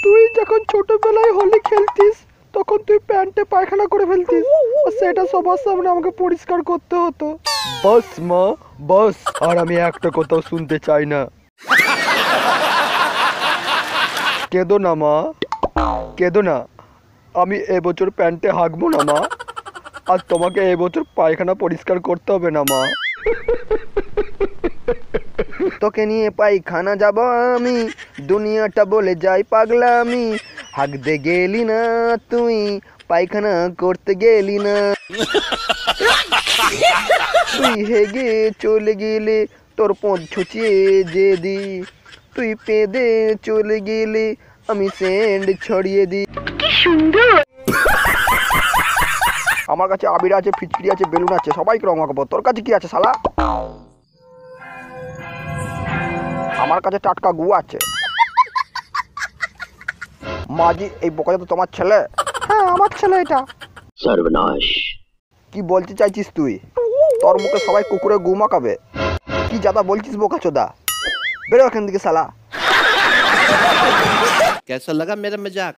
তুই যখন ছোটবেলায় হোলি খেলতিস তখন তুই প্যান্টে পায়খানা করে ফেলতিস, আর সেটা সবার সামনে আমাকে পরিষ্কার করতে হতো। বাস মা বাস, আর আমি একটা কথাও শুনতে চাই না। কেঁদো না মা, কেঁদো না। আমি এবছর প্যান্টে হাগবো না মা, আর তোমাকে এবছর পায়খানা পরিষ্কার করতে হবে না মা। তোকে নিয়ে পায়খানা যাব আমি, দুনিয়াটা বলে যাই পাগলা আমি। হাগতে গেলি না তুই, পায়খানা করতে গেলি না। তুই হেগে চলে গেলে তোর পথ ছুচিয়ে যে দি, তুই পেদে চলে গেলে আমি সেন্ড ছড়িয়ে দি। কি সুন্দর। আমার কাছে আবির আছে, ফিচকিরি আছে, বেলুন আছে, সবাইকে রং মাখাবো। তোর কাছে কি আছে শালা? আমার কাছে টাটকা গু আছে। মাজি, এই বোকাটা তো তোমার ছেলে? হ্যাঁ আমার ছেলে এটা। সর্বনাশ। কি বলতে চাইছিস তুই? তোর মুখে সবাই কুকুরে গু মাখাবে। কি জাদা বলছিস বোকাচোদা? বেরো এখান থেকে শালা। कैसा लगा मेरा मजाक?